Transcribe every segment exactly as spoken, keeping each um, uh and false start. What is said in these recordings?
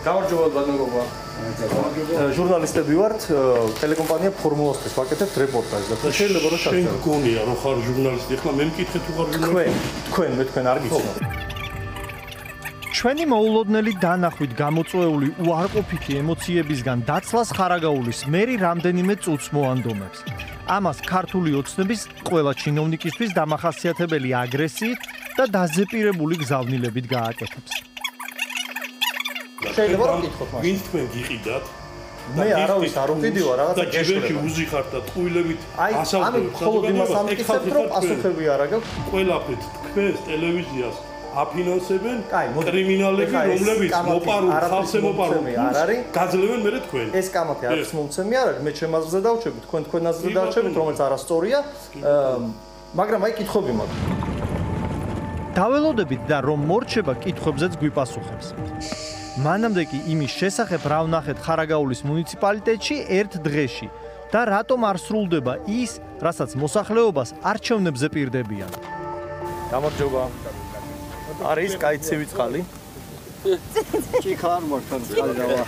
გამარჯობა ბატონობა. ჟურნალისტები ვართ, ტელეკომპანია ფორმულასთვის ვაკეთებთ რეპორტაჟს და შეიძლება რომ შენ გონია რომ ხარ ჟურნალისტი, ახლა მე მკითხე თუ ხარ ჟურნალისტი. თქვენ, მე თქვენ არ გიცნობ. ჩვენი მოულოდნელი დანახვით გამოწვეული უარყოფითი ემოციებისგან დაცლას ხარაგაულის მერი რამდენიმე წუთს მოანდომებს. ამას ქართული ოცნების ყველა ჩინოვნიკისთვის დამახასიათებელი აგრესიით და დაზეპირებული გზავნილებით გააკეთებს. შეიძლება რომ გითხოთ მას. ვინც თქვენ გიყიდათ? მე არავის არ ვყიდიო რაღაცა და ჯერში უზიხართ და ტყუილებით ასავთ. აი, მხოლოდ იმას ამტკიცებთ, რომ პასუხები არ აქვს. ყველაფრით თქვენს ტელევიზიას აფინანსებენ კრიმინალები, რომლებიც მოპარულ ხალხზე მოპარულ არ არის. გაძლევენ მერე თქვენ. ეს კამათი არის მომცემი არ არის, მე ჩემ აზრზე დავჩები, თქვენ თქვენ აზრზე დავჩებით, რომელიც არასწორია, მაგრამ აი კითხვები მაქვს. დაველოდებით და რომ მორჩება კითხვებზეც გვიპასუხებს. მანამდე კი იმის შესახებ რა ვნახეთ ხარაგაულის მუნიციპალიტეტში ერთ დღეში და რატომ არ სრულდება ის, რასაც მოსახლეობას არჩევნებზე პირდებიან. გამარჯობა. არის კაი ცივი წყალი? ჭიქა არ მოხდა წყალი დავა.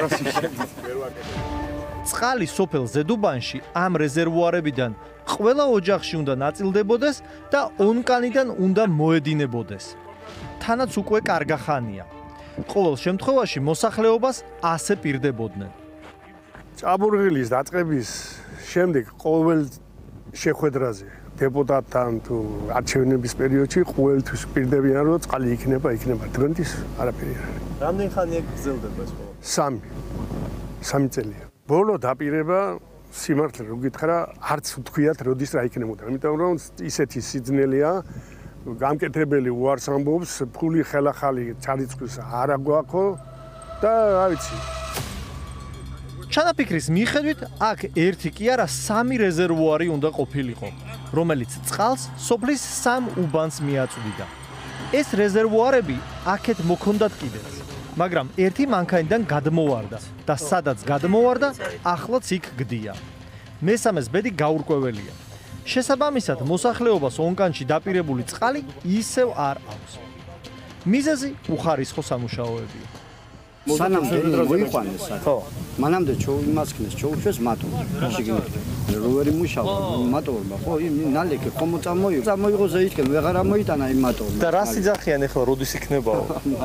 წყალი სოფელ ზედუბანში ამ რეზერვუარებიდან ყველა ოჯახში უნდა ნაწილდებოდეს და ონკანიდან უნდა მოედინებოდეს. თანაც უკვე კარგა ხანია. ყოველ შემთხვევაში მოსახლეობას ასე პირდებოდნენ. ჭაბურღილის დაწყების შემდეგ ყოველ შეხვედრაზე დეპუტატთან თუ არჩევნების პერიოდში ყოველთვის პირდებიან რომ წყალი იქნება, იქნება. დღემდე არაფერი არ არის. რამდენი ხანია გრძელდება ეს ყოველ? სამი. სამი წელია. ბოლო დაპირება სიმართლე რო გითხრა, არც ვთქვიათ როდის რა იქნებოდა. იმიტომ რომ ისეთი სიძნელეა, გამკეთებელი უარს ამბობს, ფული ხელახალი ჩარიცხვის არ აგვაქვს და რა ვიცი. ჩანაფიქრის მიხედვით, აქ ერთი კი არა, სამი რეზერვუარი უნდა ყოფილიყო, რომელიც წყალს სოფლის სამ უბანს მიაწვდიდა. ეს რეზერვუარები აქეთ მოქონდათ კიდეც, მაგრამ ერთი მანქანიდან გადმოვარდა და სადაც გადმოვარდა, ახლაც იქ გდია. მესამეს ბედი გაურკვეველია. შესაბამისად, მოსახლეობას ონკანში დაპირებული წყალი ისევ არ აქვს. მიზეზი უხარისხო სამუშაოებია. სანამდე მოიყვანეს ხო მანამდე ჩოიმასქნეს ჩოუშვეს მატორი შეგინეთ როვერი მუშავა მატორმა ხო იმ ნალეკი ხომ წამოიღო წამოიღო ზეითკენ ვეღარ ამოიტანა იმ მატორმა და რა სიძახიან ახლა როდის იქნებაო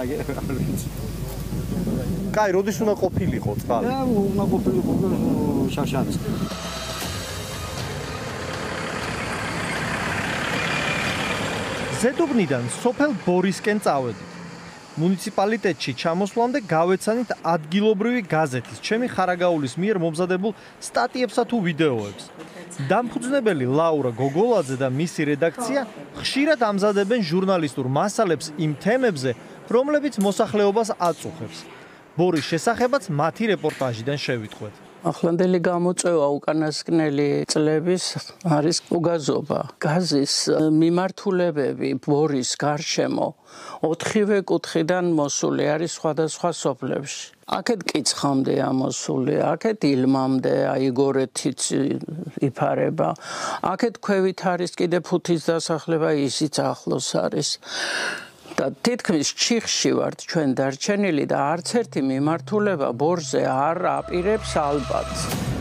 კაი როდის უნდა ყოფილიყო წყალი და უნდა ყოფილიყო შაშანს ზედუბნიდან სოფელ ბორისკენ წავედით. მუნიციპალიტეტში ჩამოსვლამდე გავეცანით ადგილობრივი გაზეთის ჩემი ხარაგაულის მიერ მომზადებულ სტატიებსა თუ ვიდეოებს. დამფუძნებელი ლაურა გოგოლაძე და მისი რედაქცია ხშირად ამზადებენ ჟურნალისტურ მასალებს იმ თემებზე, რომლებიც მოსახლეობას აწუხებს. ბორის შესახებაც მათი რეპორტაჟიდან შევიტყვეთ. ახლანდელი გამოწვევა უკანასკნელი წლების არის უგაზობა. გაზის მიმართულებები ბორის გარშემო ოთხივე კუთხიდან მოსული არის სხვადასხვა სოფლებში. აქეთ კიცხამდე ამოსული, აქეთ ილმამდე, აიგორეთიც იფარება. აქეთ ქვევით არის კიდე ფუთის დასახლება, ისიც ახლოს არის. და თითქმის ჩიხში ვართ ჩვენ დარჩენილი და არც ერთი მიმართულება ბორზე არ აპირებს ალბათ.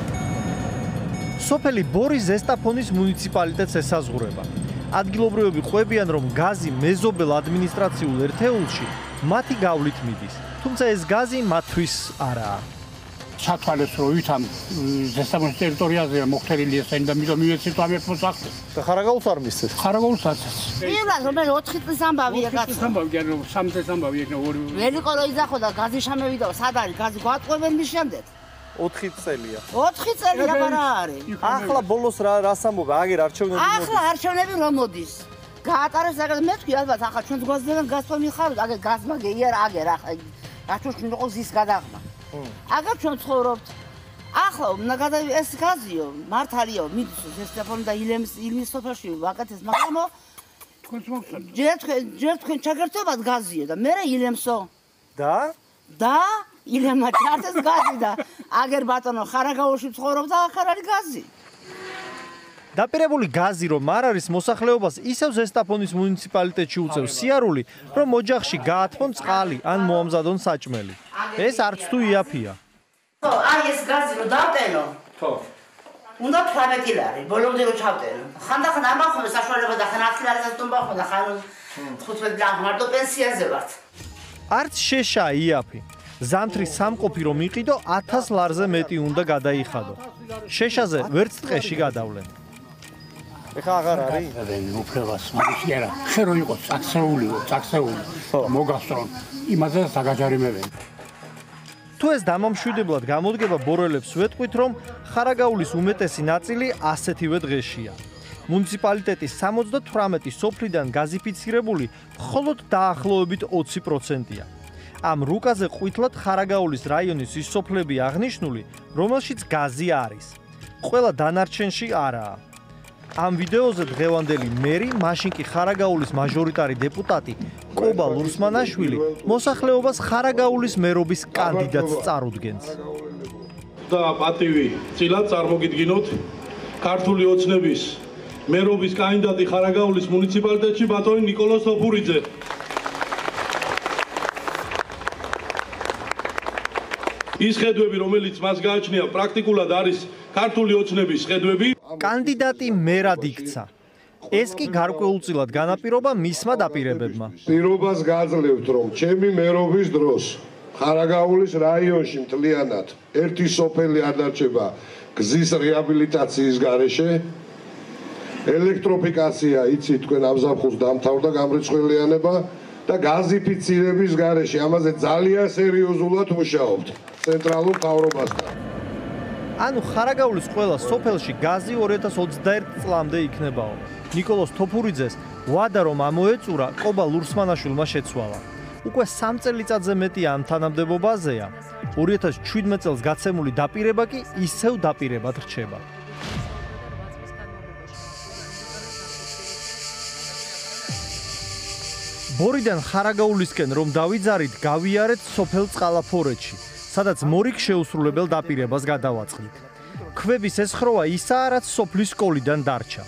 სოფელი ბორი ზესტაფონის მუნიციპალიტეტს ესაზღვრება. ადგილობრივები ყვებიან, რომ გაზი მეზობელ ადმინისტრაციულ ერთეულში მათი გავლით მიდის, თუმცა ეს გაზი მათთვის არაა. სათვალეს რო ვითამ ზესტაფონის ტერიტორიაზე მოხდერილი ესენი და მიდო მივეცით ამერთ მოსახლეს. და ხარაგაულს არ მისცეს. ხარაგაულს აცეს. პირველად რომ ოთხი წლის ამბავია კაცო. ამბავი არ რომ სამი წლის ამბავი ეგ ორი. ვერიყო რო იძახო და გაზი შემევიდაო, სად არის გაზი გვატყვევენ მის შემდეგ. ოთხი წელია. ოთხი წელი რა არის? ახლა ბოლოს რა რას ამბობ? აგერ არჩევნები მოდის. ახლა არჩევნები რომ მოდის. გაატარეს აგერ მე თქვი ალბათ ახლა ჩვენს გვაზდან გაზს მიხაროთ, აგერ გაზმა გეიარ აგერ ახლა რაჩვენ იყოს ის გადაღმა. აგერ ჩვენ ცხოვრობთ. ახლა უნდა გადა ეს გაზიო, მართალიო, მიდის ზესტაფონი და ილემის ილმის სოფელში ვაკეთეს, მაგრამ ჯერ თქვენ ჯერ თქვენ ჩაგერთობათ გაზიო და მე ილემსო. და? და ილემა ჩართეს გაზი და აგერ ბატონო ხარაგაულში ცხოვრობ და ახლა არის გაზი. დაპირებული გაზი რომ არ არის მოსახლეობას ისევ ზესტაფონის მუნიციპალიტეტში უწევს სიარული, რომ ოჯახში გაათმონ წყალი ან მოამზადონ საჭმელი. ეს არც თუ იაფია. ხო, აი ეს გაზი რო დავტენო. ხო. უნდა თვრამეტი ლარი, ბოლომდე რო ჩავტენო. ხანდახან ამახმე საშუალება და ხან ათი ლარისაც თუმბახმე და ხან თხუთმეტი ლარი მარტო პენსიაზე ვართ. არც შეშა იაფი. ზამთრის სამყოფი რომ იყიდო ათას ლარზე მეტი უნდა გადაიხადო. შეშაზე ვერც ტყეში გადავლენ. ეხა აღარ არის? δεν უფლებას, მაგის არა. შენ რო იყოს წაქცეულიო, წაქცეული. მოგასწრონ. იმაზე საგაჯარიმებენ. თუ ეს დამამშვიდებლად გამოდგება ბორელებს ვეტყვით, რომ ხარაგაულის უმეტესი ნაწილი ასეთივე დღეშია. მუნიციპალიტეტის სამოცდათვრამეტი სოფლიდან გაზიფიცირებული მხოლოდ დაახლოებით ოცი პროცენტია. ამ რუკაზე ყვითლად ხარაგაულის რაიონის ის სოფლები აღნიშნული, რომელშიც გაზი არის. ყველა დანარჩენში არაა. ამ ვიდეოზე დღევანდელი მერი, მაშინ კი ხარაგაულის მაჟორიტარი დეპუტატი კობა ლურსმანაშვილი მოსახლეობას ხარაგაულის მერობის კანდიდატს წარუდგენს. და პატივი წილად წარმოგიდგინოთ ქართული ოცნების მერობის კანდიდატი ხარაგაულის მუნიციპალიტეტში ბატონი ნიკოლოზ სოფურიძე. ის ხედვები, რომელიც მას გააჩნია, პრაქტიკულად არის ქართული ოცნების ხედვები. კანდიდატი მერად იქცა. ეს კი გარკვეულწილად განაპირობა მისმა დაპირებებმა. პირობას გაძლევთ, რომ ჩემი მერობის დროს ხარაგაულის რაიონში მთლიანად ერთი სოფელი არ დარჩება გზის რეაბილიტაციის გარეშე. ელექტროფიკაცია, იცით, თქვენ ამზაფხულს დამთავრდა გამრეცხველიანება და გაზიფიცირების გარეშე. ამაზე ძალიან სერიოზულად მუშაობთ ცენტრალურ მთავრობასთან. ანუ ხარაგაულის ყველა სოფელში გაზი ორი ათას ოცდაერთი წლამდე იქნებაო. ნიკოლოზ თოფურიძეს ვადა რომ ამოეწურა კობა ლურსმანაშვილმა შეცვალა. უკვე სამ წელიწადზე მეტი ამ თანამდებობაზეა. ორი ათას შვიდმეტ წელს გაცემული დაპირება კი ისევ დაპირებად რჩება. ბორიდან ხარაგაულისკენ რომ დავიძარით, გავიარეთ სოფელ წყალაფორეთში, სადაც მორიგ შეუსრულებელ დაპირებას გადავაწყდით. ქვების ესხროვა ისაა, რაც სოფლის სკოლიდან დარჩა.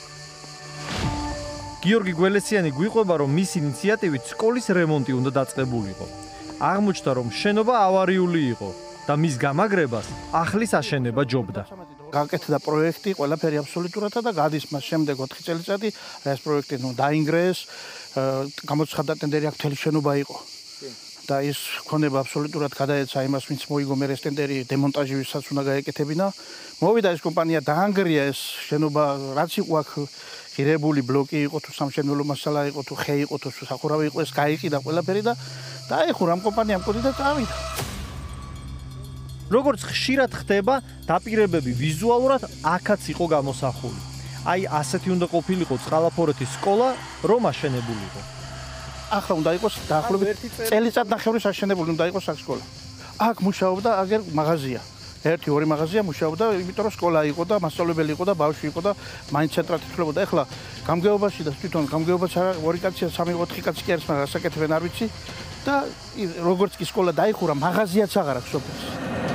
გიორგი გველესიანი გვიყვება, რომ მის ინიციატივით სკოლის რემონტი უნდა დაწყებულიყო. აღმოჩნდა, რომ შენობა ავარიული იყო და მის გამაგრებას ახლის აშენება ჯობდა. გაკეთდა პროექტი, ყველაფერი აბსოლუტურათა და გადის მას შემდეგ ოთხი წელიწადი, ეს პროექტი ნუ დაინგრეს, გამოცხადდა ტენდერი, აქ მთელი შენობა იყო. და ის ქონება აბსოლუტურად გადაეცა იმას, ვინც მოიგო მე ეს ტენდერი დემონტაჟისაც უნდა გაეკეთებინა. მოვიდა ეს კომპანია, დაანგრია ეს შენობა, რაც იყო აქ ღირებული ბლოკი იყო, თუ სამშენებლო მასალა იყო, თუ ხე იყო, თუ სახურავი იყო, ეს გაიყიდა ყველაფერი და დაეხურა ამ კომპანიამ კოდი და წავიდა. როგორც ხშირად ხდება, დაპირებები ვიზუალურად აქაც იყო გამოსახული. აი ასეთი უნდა ყოფილიყო წყალაფორეთის სკოლა, რომ აშენებულიყო. ახლა უნდა იყოს დაახლოებით წელიწად ნახევრის აშენებული უნდა იყოს აქ სკოლა. აქ მუშაობდა აგერ მაღაზია. ერთი ორი მაღაზია მუშაობდა, იმიტომ რომ სკოლა იყო და მასწავლებელი იყო და ბავშვი იყო და მაინც ცენტრად ითვლებოდა. ახლა გამგეობაში და თვითონ გამგეობაში ორი კაცი, სამი ოთხი კაცი კი არის, მაგრამ ასაკეთებენ არ ვიცი და როგორც კი სკოლა დაიხურა, მაღაზიაც აღარ აქვს სოფელში.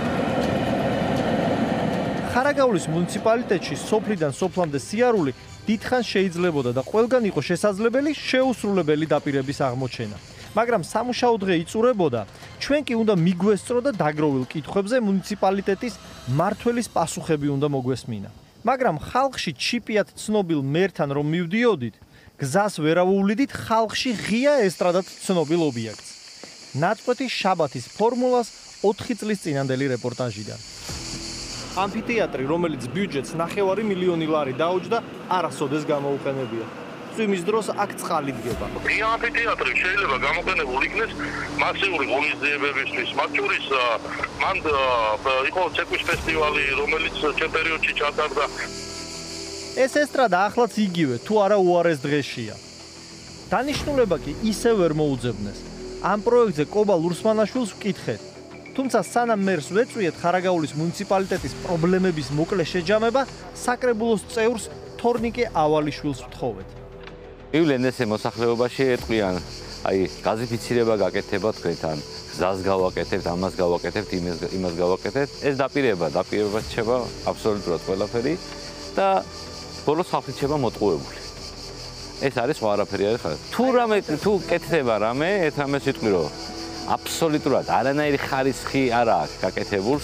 ხარაგაულის მუნიციპალიტეტში სოფლიდან სოფლამდე სიარული დიდხანს შეიძლებოდა და ყველგან იყო შესაძლებელი შეუსრულებელი დაპირების აღმოჩენა. მაგრამ სამუშაო დღე იწურებოდა, ჩვენ კი უნდა მიგვესწრო და დაგროვილ კითხვებზე მუნიციპალიტეტის მმართველის პასუხები უნდა მოგვესმინა. მაგრამ ხალხში ჩიპიათ ცნობილ მერთან რომ მივდიოდით, გზას ვერავუვლიდით ხალხში ღია ესტრადად ცნობილ ობიექტს. ნაწყვეტი შაბათის ფორმულას ოთხი წლის წინანდელი რეპორტაჟიდან. ამფითეატრი, რომელიც ბიუჯეტს ნახევარი მილიონი ლარი დაუჯდა, არასოდეს გამოუყენებია. წვიმის დროს აქ წყალი დგება. ღია ამფითეატრი შეიძლება გამოყენებულ იქნეს მასიური ღონისძიებებისთვის. მათ შორის მან იყო ცეკვის ფესტივალი, რომელიც ჩემ პერიოდში ჩატარდა. ეს ესტრადა ახლაც იგივე, თუ არა უარეს დღეშია. დანიშნულება კი ისევ ვერ მოუძებნეს. ამ პროექტზე კობა ლურსმანაშვილს ვკითხეთ. თუმცა სანამ მერს ვეწვიეთ ხარაგაულის მუნიციპალიტეტის პრობლემების მოკლე შეჯამება, საკრებულოს წევრს თორნიკე ავალიშვილს ვთხოვეთ. ივლენ ესე მოსახლეობაში ეტყვიან, აი გაზიფიცირება გაკეთება თქვენთან, გზას გავაკეთებთ, ამას გავაკეთებთ, იმას გავაკეთებთ. ეს დაპირება, დაპირება რჩება აბსოლუტურად ყველაფერი და ბოლოს ხალხი რჩება მოტყუებული. ეს არის სხვა არაფერი არის ხარ. თუ რამე თუ კეთდება რამე, ერთ რამეს ვიტყვი რომ აბსოლუტურად არანაირი ხარისხი არ აქვს გაკეთებულს.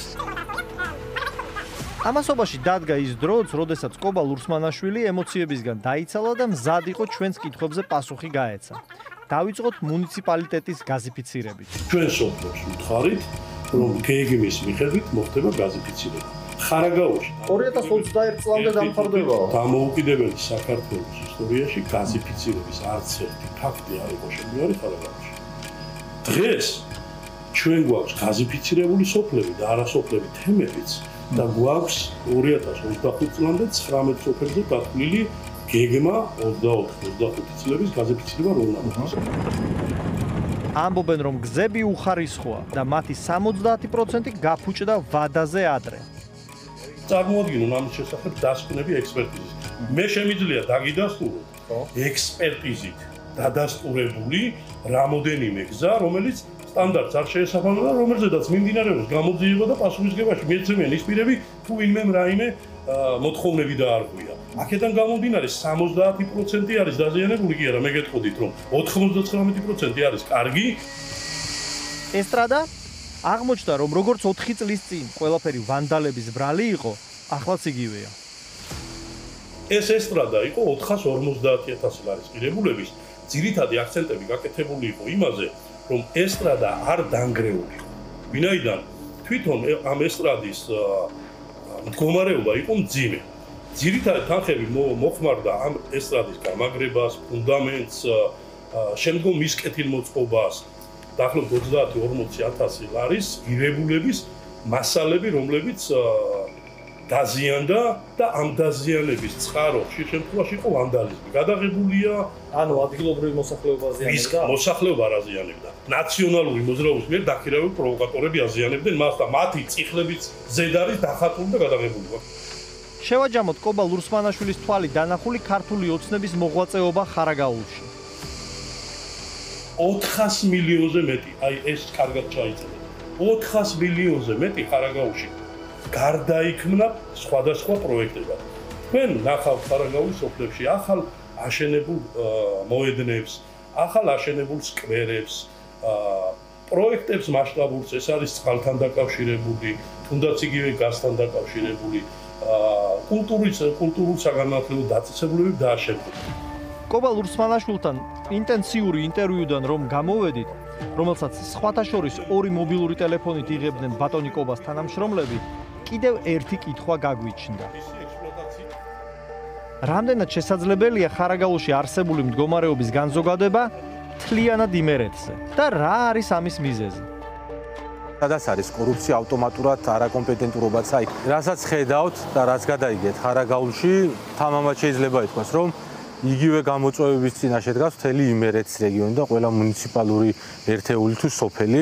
ამასობაში დადგა ის დროც, როდესაც კობა ლურსმანაშვილი ემოციებისგან დაიცალა და მზად იყო ჩვენს კითხვებზე პასუხი გაეცა. დავიწყოთ მუნიციპალიტეტის გაზიფიცირებით. ჩვენ სოფლებს ვთხარით, რომ გეგმის მიხედვით მოხდება გაზიფიცირება. ხარაგაულში ორი ათას ოცდაერთი წლამდე დამთავრდება. დამოუკიდებელი საქართველოს ისტორიაში გაზიფიცირების არც ერთი ფაქტი არ იყო შემდგარი ხარაგაულში. დღეს ჩვენ გვაქვს გაზიფიცირებული სოფლები და არასოფლები თემებიც და გვაქვს ორი ათას ოცდახუთი წლამდე ცხრამეტ სოფელზე გათვლილი გეგმა ოცდაოთხ ოცდახუთი წლების გაზიფიცირება რომ უნდა. ამბობენ, რომ გზები უხარისხოა და მათი სამოცდაათი პროცენტი გაფუჭდა ვადაზე ადრე. წარმოადგინონ ამის შესახებ დასკვნები ექსპერტიზის. მე შემიძლია დაგიდასტურო ექსპერტიზით დადასტურებული რამოდენიმე გზა, რომელიც სტანდარტს არ შეესაბამება, რომელზედაც მიმდინარეობს გამოძიება და პასუხისგებაში მიეცემიან ის პირები, თუ ვინმემ რაიმე მოთხოვნები დაარღვია. აქედან გამომდინარე სამოცდაათი პროცენტი არის დაზიანებული კი არა, მე გეტყოდით რომ ოთხმოცდაცხრამეტი პროცენტი არის კარგი. ესტრადა აღმოჩნდა, რომ როგორც ოთხი წლის წინ ყველაფერი ვანდალების ბრალი იყო, ახლაც იგივეა. ეს ესტრადა იყო ოთხას ორმოცდაათი ათასი ლარის ღირებულების ძირითადი აქცენტები გაკეთებული იყო იმაზე, რომ ესტრადა არ დანგრეული. ვინაიდან თვითონ ამ ესტრადის მდგომარეობა იყო მძიმე. ძირითადი თანხები მოხმარდა ამ ესტრადის გამაგრებას, ფუნდამენტს, შემდგომ მის კეთილმოწყობას. დაახლოებით ოცდაათი ორმოცი ათასი ლარის ღირებულების მასალები, რომლებიც დაზიანდა და ამ დაზიანების წყარო ხშირ შემთხვევაში იყო ვანდალიზმი. გადაღებულია, ანუ ადგილობრივი მოსახლეობა აზიანებდა. მოსახლეობა არ აზიანებდა. ნაციონალური მოძრაობის მიერ დაქირავებული პროვოკატორები აზიანებდნენ მას და მათი წიხლების ზედ არის დახატული და გადაღებული. შევაჯამოთ კობა ლურსმანაშვილის თვალი დანახული ქართული ოცნების მოღვაწეობა ხარაგაულში. ოთხას მილიონზე მეტი, აი ეს კარგად ჩაიწერეთ. ოთხას მილიონზე მეტი ხარაგაულში გარდაიქმნა სხვადასხვა პროექტებად. თქვენ ნახავთ ხარაგაულის სოფლებში ახალ აშენებულ მოედნებს, ახალ აშენებულ სკვერებს, პროექტებს მასშტაბურს, ეს არის წყალთან დაკავშირებული, თუნდაც იგივე გაზთან დაკავშირებული, კულტურის კულტურულ საგანმანათლებლო დაწესებულებები დააშენებულა. კობა ლურსმანაშვილთან ინტენსიური ინტერვიუდან რომ გამოვედით, რომელსაც სხვათა შორის ორი მობილური ტელეფონით იღებდნენ ბატონი კობას თანამშრომლები, კიდევ ერთი კითხვა გაგვიჩნდა. რამდენად შესაძლებელია ხარაგაულში არსებული მდგომარეობის განზოგადება თლიანად იმერეთზე და რა არის ამის მიზეზი? სადაც არის კორუფცია ავტომატურად არაკომპეტენტურობაც აი, რასაც ხედავთ და რაც გადაიგეთ ხარაგაულში, თამამად შეიძლება ითქვას, რომ იგივე გამოწვევების წინაშე დგას მთელი იმერეთის რეგიონი და ყველა მუნიციპალური ერთეული თუ სოფელი.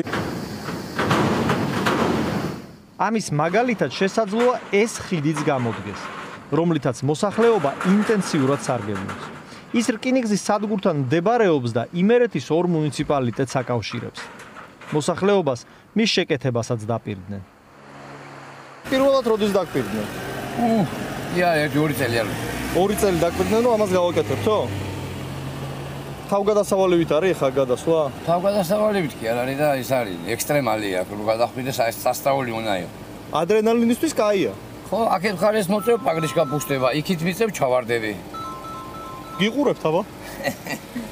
ამის მაგალითად შესაძლოა ეს ხიდიც გამოდგეს, რომლითაც მოსახლეობა ინტენსიურად სარგებლობს. ის რკინიგზის სადგურთან მდებარეობს და იმერეთის ორ მუნიციპალიტეტს აკავშირებს. მოსახლეობას მის შეკეთებასაც დაპირდნენ. პირველად როდის დაგპირდნენ? ია, ერთი ორი წელი არის. ორი წელი დაგპირდნენ, რომ ამას გავაკეთებთო? თავგადასავალებით არის ხა გადასვლა? თავგადასავალებით კი არ არის და ის არის ექსტრემალია, რომ გადახვიდეს სასწაული უნდა იყოს. ადრენალინისთვის კაია. ხო, აქეთ ხარეს მოწევ, პაგრიშკა პუშტება, იქით მიწევ ჩავარდები. გიყურებთ აბა?